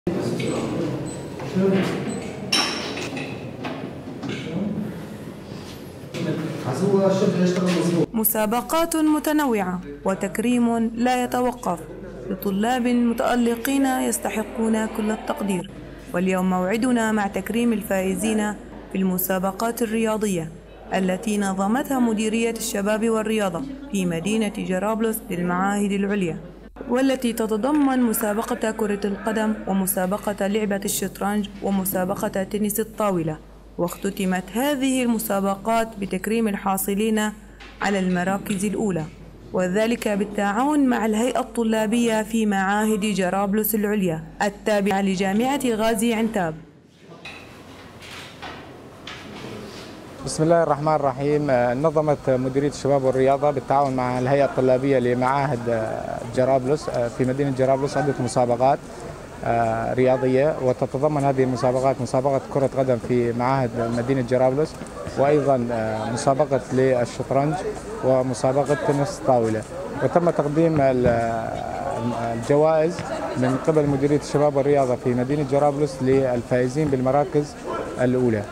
مسابقات متنوعة وتكريم لا يتوقف لطلاب متألقين يستحقون كل التقدير. واليوم موعدنا مع تكريم الفائزين في المسابقات الرياضية التي نظمتها مديرية الشباب والرياضة في مدينة جرابلس للمعاهد العليا، والتي تتضمن مسابقة كرة القدم ومسابقة لعبة الشطرنج ومسابقة تنس الطاولة. واختتمت هذه المسابقات بتكريم الحاصلين على المراكز الأولى، وذلك بالتعاون مع الهيئة الطلابية في معاهد جرابلس العليا التابعة لجامعة غازي عنتاب. بسم الله الرحمن الرحيم. نظمت مديرية الشباب والرياضة بالتعاون مع الهيئة الطلابية لمعاهد جرابلس في مدينة جرابلس عدة مسابقات رياضية، وتتضمن هذه المسابقات مسابقة كرة قدم في معاهد مدينة جرابلس، وأيضا مسابقة للشطرنج ومسابقة تنس طاولة. وتم تقديم الجوائز من قبل مديرية الشباب والرياضة في مدينة جرابلس للفائزين بالمراكز الأولى.